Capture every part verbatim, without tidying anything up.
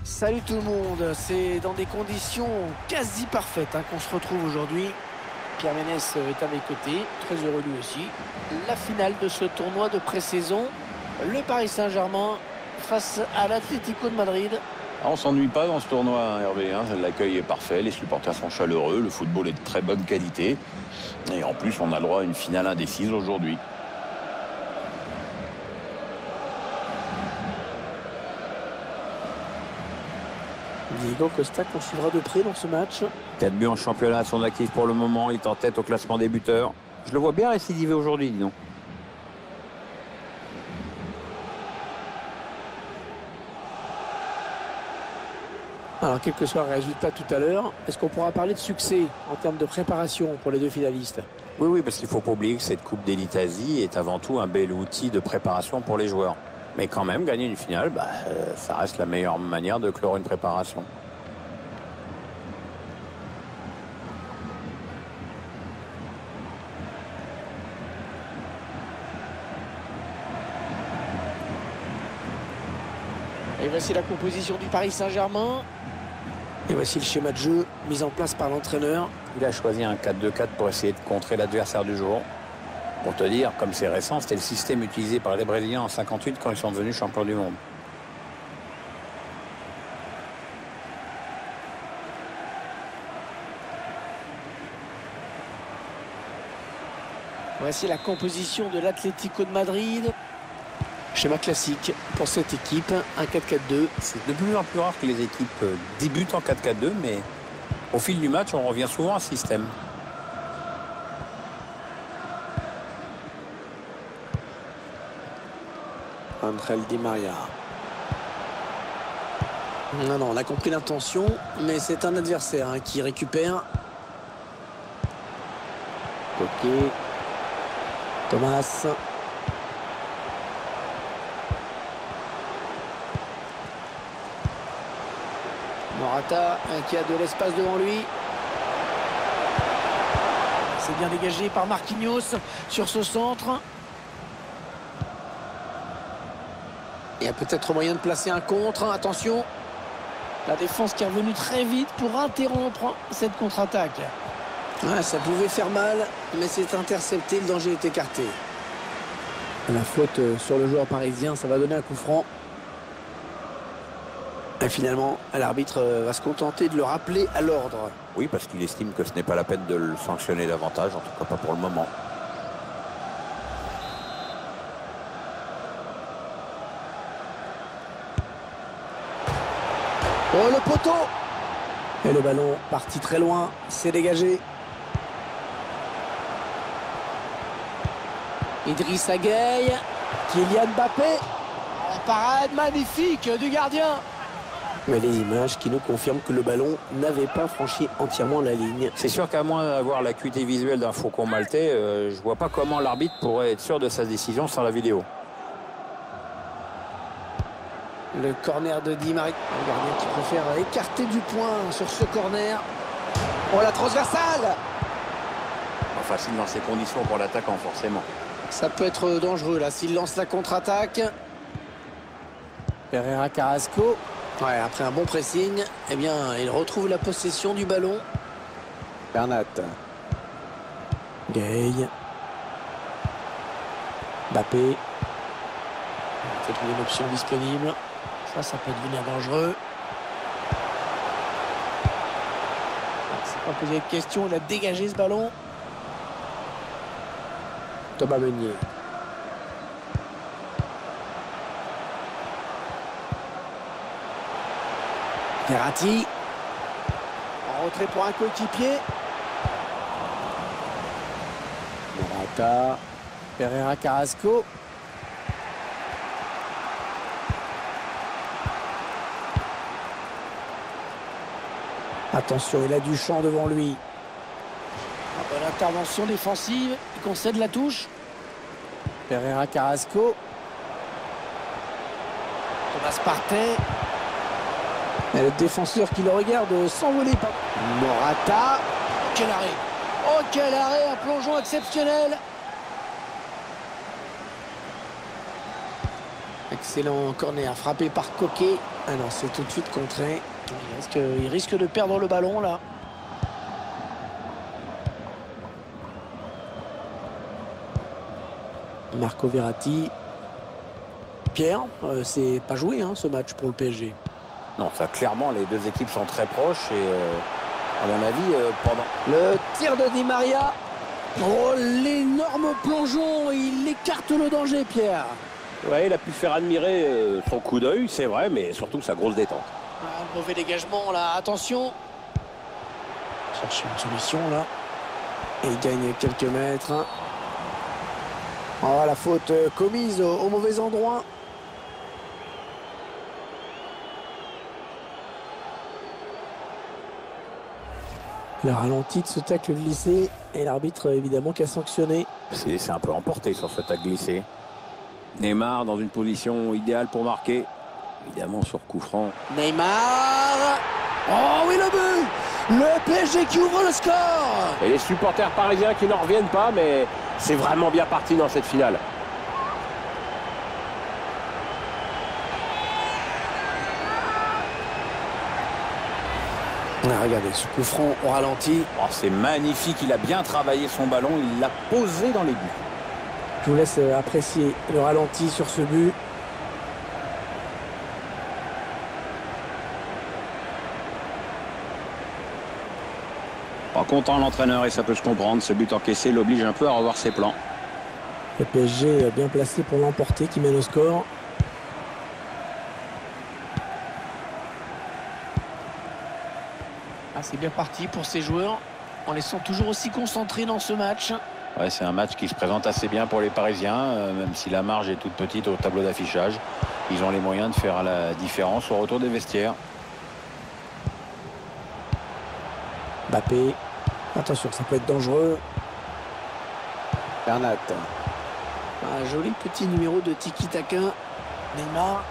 Salut tout le monde, c'est dans des conditions quasi parfaites hein, qu'on se retrouve aujourd'hui. Pierre Ménès est à mes côtés, très heureux lui aussi. La finale de ce tournoi de pré-saison, le Paris Saint-Germain face à l'Atlético de Madrid. On s'ennuie pas dans ce tournoi, hein, Hervé. Hein. L'accueil est parfait, les supporters sont chaleureux, le football est de très bonne qualité. Et en plus, on a le droit à une finale indécise aujourd'hui. Diego Costa qu'on suivra de près dans ce match. quatre buts en championnat à son actif pour le moment. Il est en tête au classement des buteurs. Je le vois bien récidiver aujourd'hui, dis donc. Alors, quel que soit le résultat tout à l'heure, est-ce qu'on pourra parler de succès en termes de préparation pour les deux finalistes? Oui, oui, parce qu'il ne faut pas oublier que cette Coupe d'Élite Asie est avant tout un bel outil de préparation pour les joueurs. Mais quand même, gagner une finale, bah, euh, ça reste la meilleure manière de clore une préparation. Et voici la composition du Paris Saint-Germain. Et voici le schéma de jeu mis en place par l'entraîneur. Il a choisi un quatre deux quatre pour essayer de contrer l'adversaire du jour. Pour te dire, comme c'est récent, c'était le système utilisé par les Brésiliens en cinquante-huit quand ils sont devenus champions du monde. Voici la composition de l'Atlético de Madrid. Schéma classique pour cette équipe, un quatre quatre deux. C'est de plus en plus rare que les équipes débutent en quatre quatre deux, mais au fil du match, on revient souvent à ce système. Angel Di Maria. Non, non, on a compris l'intention, mais c'est un adversaire hein, qui récupère. Ok. Thomas. Morata qui a de l'espace devant lui. C'est bien dégagé par Marquinhos sur ce centre. Il y a peut-être moyen de placer un contre. Attention. La défense qui est revenue très vite pour interrompre cette contre-attaque. Ouais, ça pouvait faire mal, mais c'est intercepté. Le danger est écarté. La faute sur le joueur parisien, ça va donner un coup franc. Et finalement, l'arbitre va se contenter de le rappeler à l'ordre. Oui, parce qu'il estime que ce n'est pas la peine de le sanctionner davantage, en tout cas pas pour le moment. Oh, le poteau! Et le ballon parti très loin, c'est dégagé. Idrissa Gueye, Kylian Mbappé. La parade magnifique du gardien. Mais les images qui nous confirment que le ballon n'avait pas franchi entièrement la ligne. C'est sûr qu'à moins d'avoir l'acuité visuelle d'un faucon maltais, euh, je vois pas comment l'arbitre pourrait être sûr de sa décision sans la vidéo. Le corner de Di Maria. Le gardien qui préfère écarter du point sur ce corner. Oh, la transversale! Pas facile dans ces conditions pour l'attaquant, forcément. Ça peut être dangereux là s'il lance la contre-attaque. Pereira Carrasco. Ouais, après un bon pressing, eh bien, il retrouve la possession du ballon. Bernat. Gay. Mbappé. C'est une option disponible. Ça, ça peut devenir dangereux. C'est pas posé de question, il a dégagé ce ballon. Thomas Meunier. Verratti. En retrait pour un coéquipier. Morata. Pereira Carrasco. Attention, il a du champ devant lui. Une bonne intervention défensive. Il concède la touche. Pereira Carrasco. Thomas Partey. Et le défenseur qui le regarde s'envoler. Morata. Quel arrêt! Oh, quel arrêt! Un plongeon exceptionnel. Excellent corner frappé par Coquet. Ah non, c'est tout de suite contré. Il risque, il risque de perdre le ballon là. Marco Verratti. Pierre, euh, c'est pas joué hein, ce match pour le P S G. Non, ça clairement, les deux équipes sont très proches et euh, à mon avis, euh, pendant... Le tir de Di Maria. Oh, l'énorme plongeon. Il écarte le danger, Pierre. Ouais, il a pu faire admirer euh, son coup d'œil, c'est vrai, mais surtout sa grosse détente. Un mauvais dégagement là, attention. Chercher une solution là. Et il gagne quelques mètres. Oh, la faute commise au, au mauvais endroit. Le ralenti de ce tacle glissé et l'arbitre évidemment qui a sanctionné. C'est un peu emporté sur ce tacle glissé. Neymar dans une position idéale pour marquer. Évidemment sur coup franc. Neymar. Oh oui, le but. Le P S G qui ouvre le score. Et les supporters parisiens qui n'en reviennent pas, mais c'est vraiment bien parti dans cette finale. Ah, regardez, ce coup franc au ralenti. Oh, c'est magnifique, il a bien travaillé son ballon, il l'a posé dans les buts. Je vous laisse apprécier le ralenti sur ce but. Pas content l'entraîneur et ça peut se comprendre. Ce but encaissé l'oblige un peu à revoir ses plans. Le P S G bien placé pour l'emporter, qui mène au score. Ah, c'est bien parti pour ces joueurs, en les sent toujours aussi concentrés dans ce match. Ouais, c'est un match qui se présente assez bien pour les Parisiens, euh, même si la marge est toute petite au tableau d'affichage. Ils ont les moyens de faire la différence au retour des vestiaires. Mbappé. Attention, ça peut être dangereux. Bernat. Un joli petit numéro de tiki-taka. Neymar.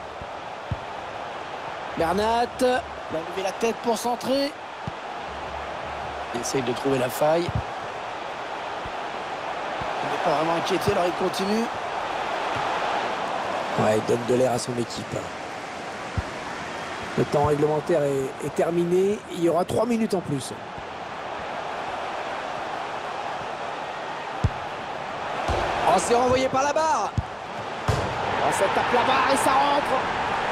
Bernat. Il a levé la tête pour centrer. Il essaye de trouver la faille. Il n'est pas vraiment inquiété, alors il continue. Ouais, il donne de l'air à son équipe. Le temps réglementaire est, est terminé. Il y aura trois minutes en plus. Oh, c'est renvoyé par la barre. Oh, ça tape la barre et ça rentre.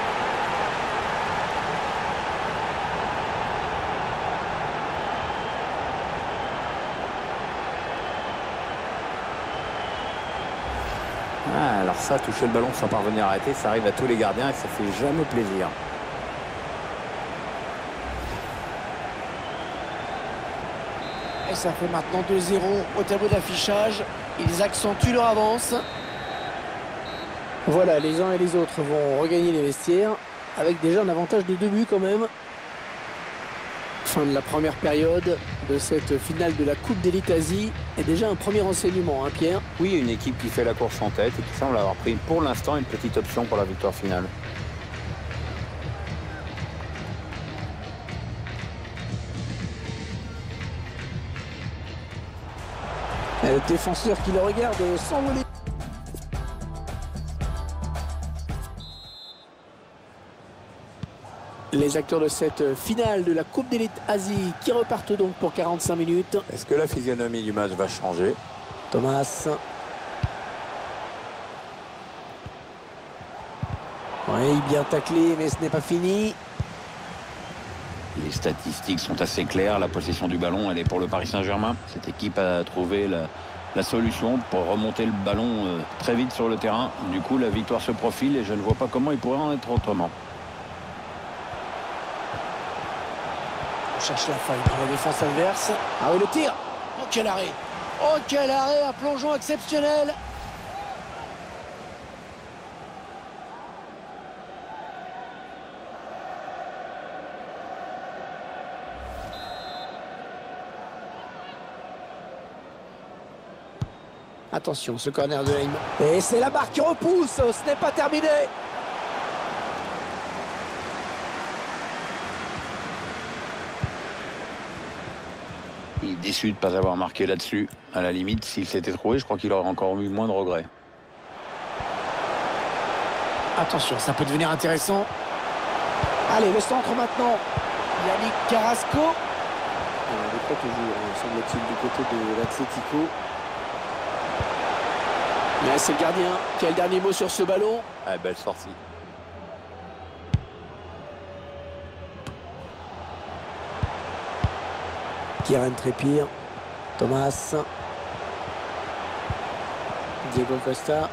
Ah, alors ça, toucher le ballon sans parvenir à arrêter, ça arrive à tous les gardiens et ça fait jamais plaisir. Et ça fait maintenant deux zéro au tableau d'affichage. Ils accentuent leur avance. Voilà, les uns et les autres vont regagner les vestiaires avec déjà un avantage de deux buts quand même. Fin de la première période de cette finale de la Coupe d'Élite Asie. Et déjà un premier enseignement, hein Pierre? Oui, une équipe qui fait la course en tête et qui semble avoir pris pour l'instant une petite option pour la victoire finale. Et le défenseur qui le regarde s'envoler. Les acteurs de cette finale de la Coupe d'Élite Asie qui repartent donc pour quarante-cinq minutes. Est-ce que la physionomie du match va changer? Thomas. Oui, bien taclé, mais ce n'est pas fini. Les statistiques sont assez claires. La possession du ballon, elle est pour le Paris Saint-Germain. Cette équipe a trouvé la, la solution pour remonter le ballon euh, très vite sur le terrain. Du coup, la victoire se profile et je ne vois pas comment il pourrait en être autrement. On cherche la faille dans la défense adverse. Ah oui, le tir. Oh, quel arrêt. Oh, quel arrêt, un plongeon exceptionnel. Attention, ce corner de Neymar. Et c'est la barre qui repousse, ce n'est pas terminé. Il est déçu de ne pas avoir marqué là-dessus. À la limite, s'il s'était trouvé, je crois qu'il aurait encore eu moins de regrets. Attention, ça peut devenir intéressant. Allez, le centre maintenant. Yannick Carrasco. On n'est pas toujours, semble-t-il, du côté de l'Atlético. Mais c'est le gardien qui a le dernier mot sur ce ballon. Ah, belle sortie. Kieran Trippier. Thomas. Diego Costa.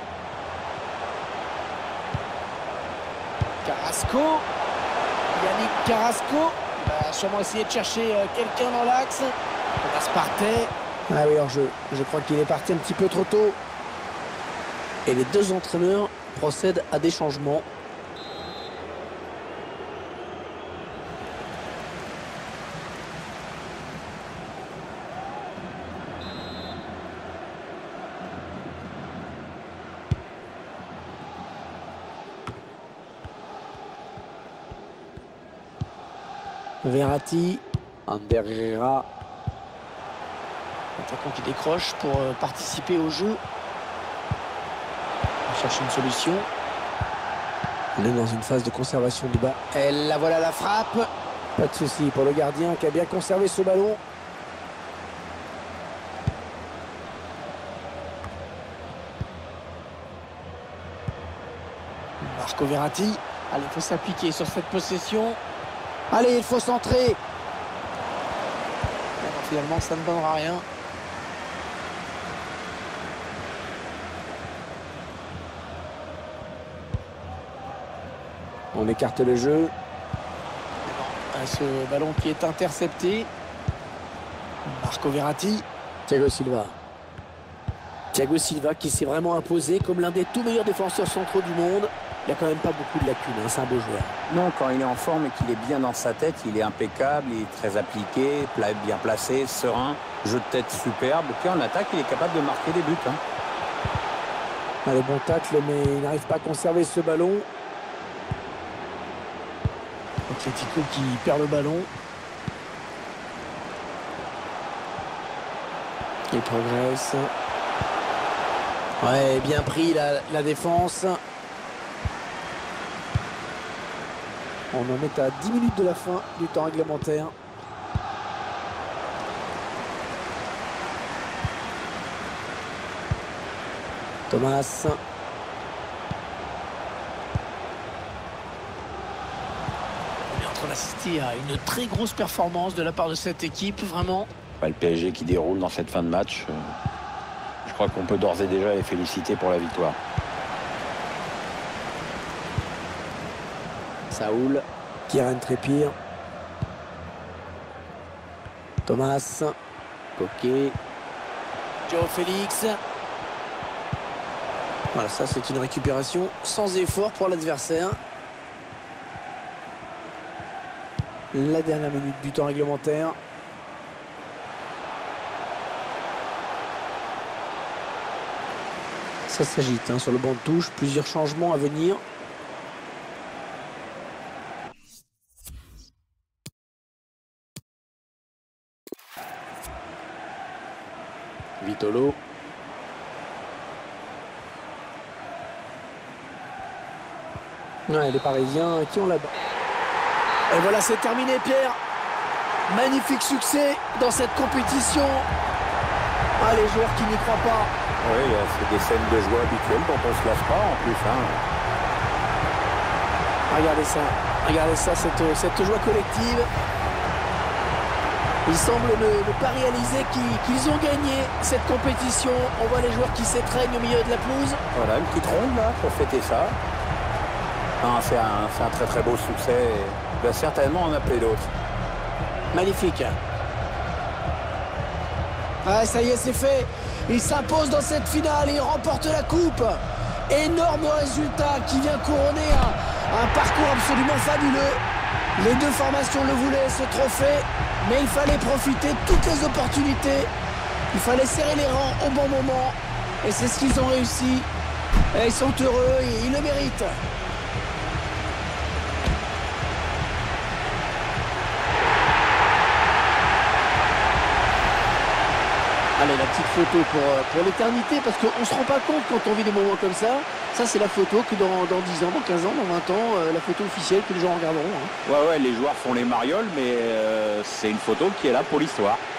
Carrasco. Yannick Carrasco. Il va sûrement essayer de chercher euh, quelqu'un dans l'axe. Thomas Partey. Ah oui, hors jeu. Je crois qu'il est parti un petit peu trop tôt. Et les deux entraîneurs procèdent à des changements. Verratti, Ander Herrera, l'attaquant qui décroche pour euh, participer au jeu. On cherche une solution. On est dans une phase de conservation du bas. Et la voilà la frappe. Pas de souci pour le gardien qui a bien conservé ce ballon. Marco Verratti. Allez, il faut s'appliquer sur cette possession. Allez, il faut centrer. Alors, finalement, ça ne donnera rien. On écarte le jeu. Ce ballon qui est intercepté. Marco Verratti. Thiago Silva. Thiago Silva qui s'est vraiment imposé comme l'un des tout meilleurs défenseurs centraux du monde. Il n'y a quand même pas beaucoup de lacunes, hein, c'est un beau joueur. Non, quand il est en forme et qu'il est bien dans sa tête, il est impeccable, il est très appliqué, bien placé, serein, jeu de tête superbe. Et puis en attaque, il est capable de marquer des buts. Hein. Allez, bon tacle, mais il n'arrive pas à conserver ce ballon. Atlético qui perd le ballon. Il progresse. Ouais, bien pris la, la défense. On en est à dix minutes de la fin du temps réglementaire. Thomas. On est en train d'assister à une très grosse performance de la part de cette équipe, vraiment. Le P S G qui déroule dans cette fin de match. Je crois qu'on peut d'ores et déjà les féliciter pour la victoire. Saoul, Kieran Trippier, Thomas, Coquet, Joe Félix. Voilà, ça c'est une récupération sans effort pour l'adversaire. La dernière minute du temps réglementaire. Ça s'agite hein, sur le banc de touche, plusieurs changements à venir. Vitolo. Ouais, les Parisiens qui ont la balle. Et voilà, c'est terminé, Pierre. Magnifique succès dans cette compétition. Ah, les joueurs qui n'y croient pas. Oui, c'est des scènes de joie habituelles dont on ne se lasse pas en plus. Hein. Regardez ça. Regardez ça, cette, cette joie collective. Ils semblent ne, ne pas réaliser qu'ils qu'ils ont gagné cette compétition. On voit les joueurs qui s'étreignent au milieu de la pelouse. Voilà, une petite ronde là pour fêter ça. C'est un, un très très beau succès. Il va certainement en appeler d'autres. Magnifique. Ah, ça y est, c'est fait. Il s'impose dans cette finale et il remporte la coupe. Énorme résultat qui vient couronner un, un parcours absolument fabuleux. Les deux formations le voulaient, ce trophée. Mais il fallait profiter de toutes les opportunités. Il fallait serrer les rangs au bon moment. Et c'est ce qu'ils ont réussi. Et ils sont heureux et ils le méritent. Allez, la petite photo pour, euh, pour l'éternité, parce qu'on ne se rend pas compte quand on vit des moments comme ça. Ça, c'est la photo que dans, dans dix ans, dans quinze ans, dans vingt ans, euh, la photo officielle que les gens regarderont. Hein. Ouais, ouais, les joueurs font les marioles, mais euh, c'est une photo qui est là pour l'histoire.